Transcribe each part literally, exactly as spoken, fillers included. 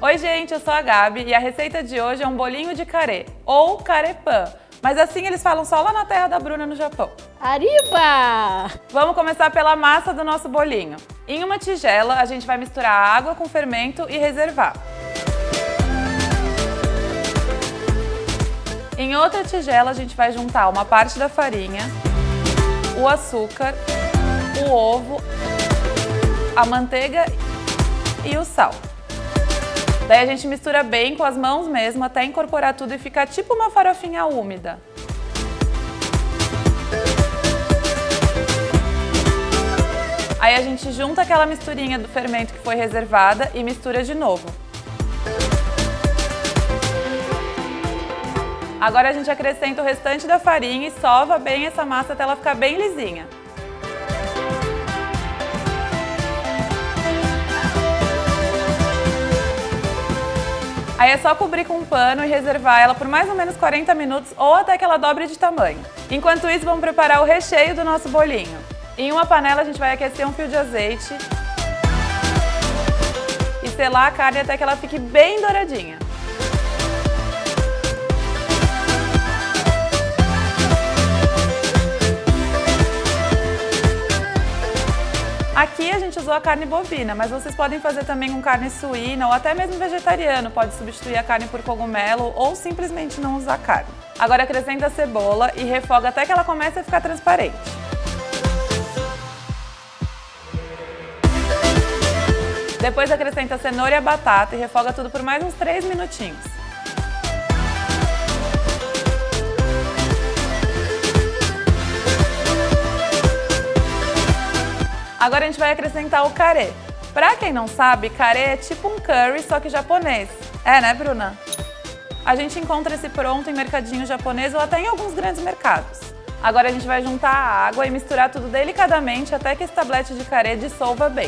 Oi gente, eu sou a Gabi e a receita de hoje é um bolinho de carê, ou carepan, mas assim eles falam só lá na terra da Bruna, no Japão. Arriba! Vamos começar pela massa do nosso bolinho. Em uma tigela, a gente vai misturar água com fermento e reservar. Em outra tigela, a gente vai juntar uma parte da farinha, o açúcar, o ovo, a manteiga e o sal. Daí a gente mistura bem com as mãos mesmo até incorporar tudo e ficar tipo uma farofinha úmida. Aí a gente junta aquela misturinha do fermento que foi reservada e mistura de novo. Agora a gente acrescenta o restante da farinha e sova bem essa massa até ela ficar bem lisinha. Aí é só cobrir com um pano e reservar ela por mais ou menos quarenta minutos ou até que ela dobre de tamanho. Enquanto isso, vamos preparar o recheio do nosso bolinho. Em uma panela a gente vai aquecer um fio de azeite e selar a carne até que ela fique bem douradinha. Aqui a gente usou a carne bovina, mas vocês podem fazer também com carne suína ou até mesmo vegetariano, pode substituir a carne por cogumelo ou simplesmente não usar carne. Agora acrescenta a cebola e refoga até que ela comece a ficar transparente. Depois acrescenta a cenoura e a batata e refoga tudo por mais uns três minutinhos. Agora a gente vai acrescentar o carê. Pra quem não sabe, carê é tipo um curry, só que japonês. É, né, Bruna? A gente encontra esse pronto em mercadinho japonês ou até em alguns grandes mercados. Agora a gente vai juntar a água e misturar tudo delicadamente até que esse tablete de carê dissolva bem.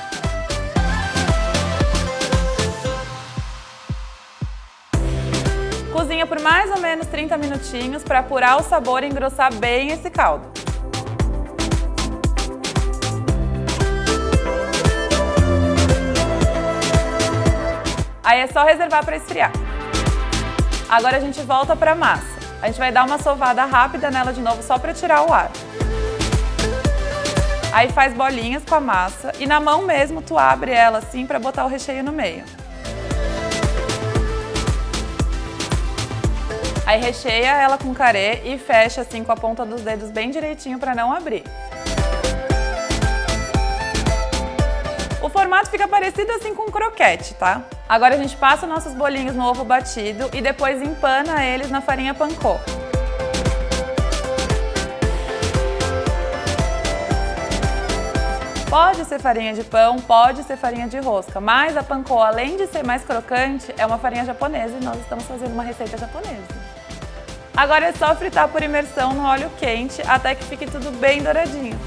Cozinha por mais ou menos trinta minutinhos para apurar o sabor e engrossar bem esse caldo. Aí é só reservar para esfriar. Agora a gente volta para a massa. A gente vai dar uma sovada rápida nela de novo só para tirar o ar. Aí faz bolinhas com a massa e na mão mesmo tu abre ela assim para botar o recheio no meio. Aí recheia ela com carê e fecha assim com a ponta dos dedos bem direitinho para não abrir. O formato fica parecido assim com um croquete, tá? Agora a gente passa os nossos bolinhos no ovo batido e depois empana eles na farinha pancô. Pode ser farinha de pão, pode ser farinha de rosca, mas a pancô, além de ser mais crocante, é uma farinha japonesa e nós estamos fazendo uma receita japonesa. Agora é só fritar por imersão no óleo quente até que fique tudo bem douradinho.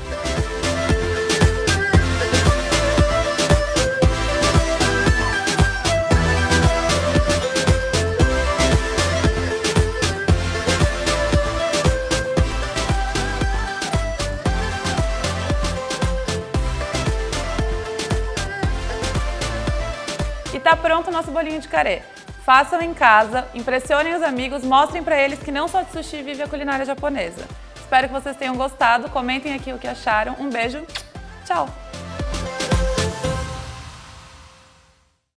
E tá pronto o nosso bolinho de carê. Façam em casa, impressionem os amigos, mostrem pra eles que não só de sushi vive a culinária japonesa. Espero que vocês tenham gostado, comentem aqui o que acharam. Um beijo, tchau!